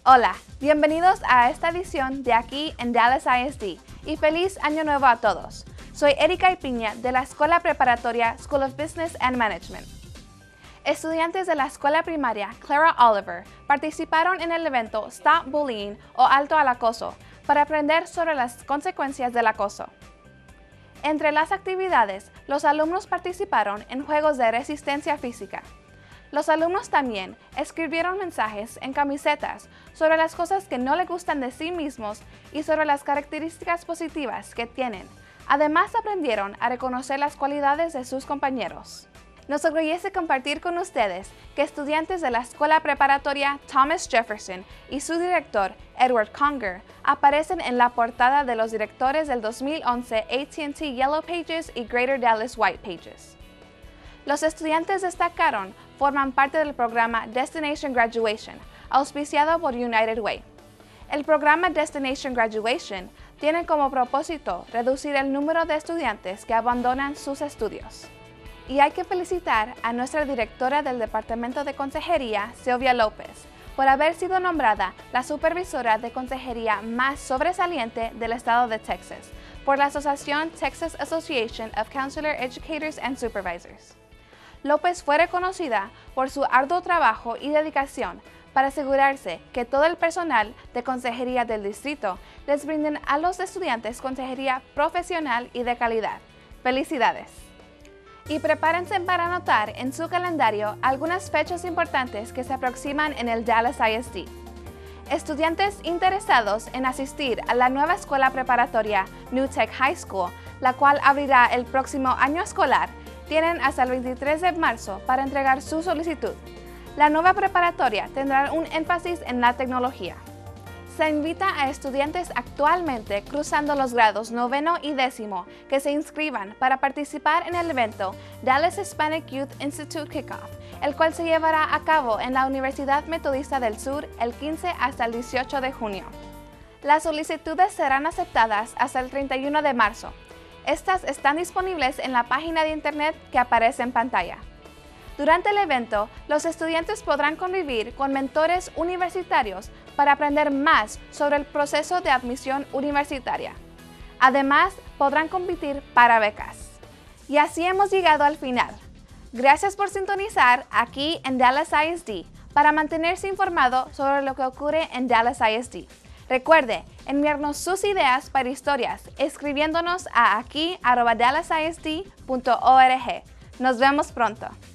Hola, bienvenidos a esta edición de Aquí en Dallas ISD y feliz año nuevo a todos. Soy Erika Ipiña de la Escuela Preparatoria School of Business and Management. Estudiantes de la escuela primaria Clara Oliver participaron en el evento Stop Bullying o Alto al Acoso para aprender sobre las consecuencias del acoso. Entre las actividades, los alumnos participaron en juegos de resistencia física. Los alumnos también escribieron mensajes en camisetas sobre las cosas que no les gustan de sí mismos y sobre las características positivas que tienen. Además, aprendieron a reconocer las cualidades de sus compañeros. Nos orgullece compartir con ustedes que estudiantes de la Escuela Preparatoria Thomas Jefferson y su director, Edward Conger, aparecen en la portada de los directores del 2011 AT&T Yellow Pages y Greater Dallas White Pages. Los estudiantes destacaron forman parte del programa Destination Graduation, auspiciado por United Way. El programa Destination Graduation tiene como propósito reducir el número de estudiantes que abandonan sus estudios. Y hay que felicitar a nuestra directora del Departamento de Consejería, Sylvia López, por haber sido nombrada la supervisora de consejería más sobresaliente del estado de Texas por la asociación Texas Association of Counselor Educators and Supervisors. López fue reconocida por su arduo trabajo y dedicación para asegurarse que todo el personal de consejería del distrito les brinden a los estudiantes consejería profesional y de calidad. ¡Felicidades! Y prepárense para anotar en su calendario algunas fechas importantes que se aproximan en el Dallas ISD. Estudiantes interesados en asistir a la nueva escuela preparatoria New Tech High School, la cual abrirá el próximo año escolar, tienen hasta el 23 de marzo para entregar su solicitud. La nueva preparatoria tendrá un énfasis en la tecnología. Se invita a estudiantes actualmente cursando los grados 9º y 10º que se inscriban para participar en el evento Dallas Hispanic Youth Institute Kickoff, el cual se llevará a cabo en la Universidad Metodista del Sur el 15 hasta el 18 de junio. Las solicitudes serán aceptadas hasta el 31 de marzo. Estas están disponibles en la página de internet que aparece en pantalla. Durante el evento, los estudiantes podrán convivir con mentores universitarios para aprender más sobre el proceso de admisión universitaria. Además, podrán competir para becas. Y así hemos llegado al final. Gracias por sintonizar aquí en Dallas ISD para mantenerse informado sobre lo que ocurre en Dallas ISD. Recuerde enviarnos sus ideas para historias escribiéndonos a aquí@dallasisd.org. Nos vemos pronto.